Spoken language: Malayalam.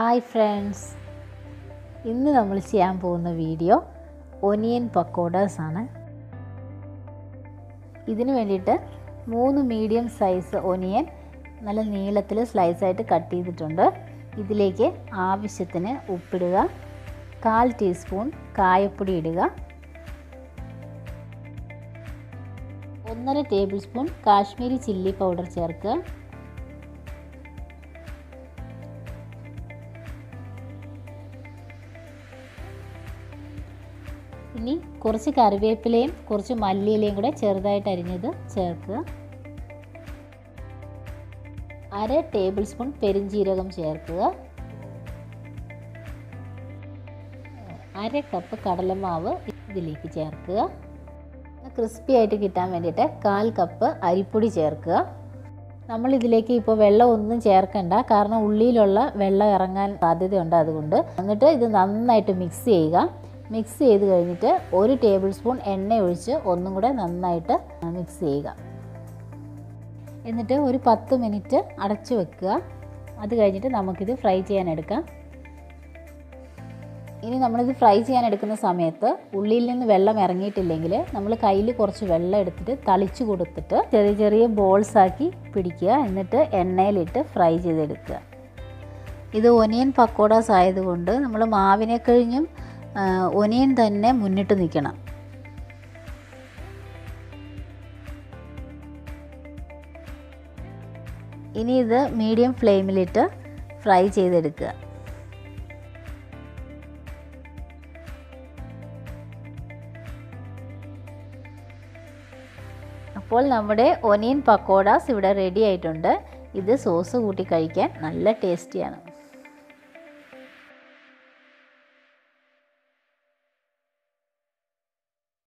ഹായ് ഫ്രണ്ട്സ്, ഇന്ന് നമ്മൾ ചെയ്യാൻ പോകുന്ന വീഡിയോ ഒനിയൻ പക്കോഡാസ് ആണ്. ഇതിനു വേണ്ടിയിട്ട് 3 മീഡിയം സൈസ് ഒനിയൻ നല്ല നീളത്തിൽ സ്ലൈസായിട്ട് കട്ട് ചെയ്തിട്ടുണ്ട്. ഇതിലേക്ക് ആവശ്യത്തിന് ഉപ്പിടുക, 1/4 ടീസ്പൂൺ കായപ്പൊടി ഇടുക, 1.5 table spoon Kashmiri chilli powder ചേർക്കുക, ഇനി കുറച്ച് കറിവേപ്പിലയും കുറച്ച് മല്ലിയിലയും കൂടെ ചെറുതായിട്ട് അരിഞ്ഞത് ചേർക്കുക, 1/2 ടേബിൾ സ്പൂൺ പെരിഞ്ജീരകം ചേർക്കുക, 1/2 കപ്പ് കടലമാവ് ഇതിലേക്ക് ചേർക്കുക. ക്രിസ്പി ആയിട്ട് കിട്ടാൻ വേണ്ടിയിട്ട് 1/4 കപ്പ് അരിപ്പൊടി ചേർക്കുക. നമ്മൾ ഇതിലേക്ക് ഇപ്പോൾ വെള്ളം ഒന്നും ചേർക്കണ്ട, കാരണം ഉള്ളിയിലുള്ള വെള്ളം ഇറങ്ങാൻ സാധ്യതയുണ്ട്. അതുകൊണ്ട് എന്നിട്ട് ഇത് നന്നായിട്ട് മിക്സ് ചെയ്യുക. മിക്സ് ചെയ്ത് കഴിഞ്ഞിട്ട് 1 ടേബിൾ സ്പൂൺ എണ്ണ ഒഴിച്ച് ഒന്നും കൂടെ നന്നായിട്ട് മിക്സ് ചെയ്യുക. എന്നിട്ട് ഒരു 10 മിനിറ്റ് അടച്ചു വെക്കുക. അത് കഴിഞ്ഞിട്ട് നമുക്കിത് ഫ്രൈ ചെയ്യാൻ എടുക്കാം. ഇനി നമ്മളിത് ഫ്രൈ ചെയ്യാൻ എടുക്കുന്ന സമയത്ത് ഉള്ളിയിൽ നിന്ന് വെള്ളം ഇറങ്ങിയിട്ടില്ലെങ്കിൽ നമ്മൾ കയ്യിൽ കുറച്ച് വെള്ളം എടുത്തിട്ട് തളിച്ച് കൊടുത്തിട്ട് ചെറിയ ചെറിയ ബോൾസ് ആക്കി പിടിക്കുക. എന്നിട്ട് എണ്ണയിലിട്ട് ഫ്രൈ ചെയ്തെടുക്കുക. ഇത് ഒനിയൻ പക്കോഡാസ് ആയതുകൊണ്ട് നമ്മൾ മാവിനെ കഴിഞ്ഞും ഒനിയൻ തന്നെ മുന്നിട്ട് നിൽക്കണം. ഇനി ഇത് മീഡിയം ഫ്ലെയിമിലിട്ട് ഫ്രൈ ചെയ്തെടുക്കുക. അപ്പോൾ നമ്മുടെ ഒനിയൻ പക്കോഡാസ് ഇവിടെ റെഡി ആയിട്ടുണ്ട്. ഇത് സോസ് കൂട്ടി കഴിക്കാൻ നല്ല ടേസ്റ്റിയാണ്.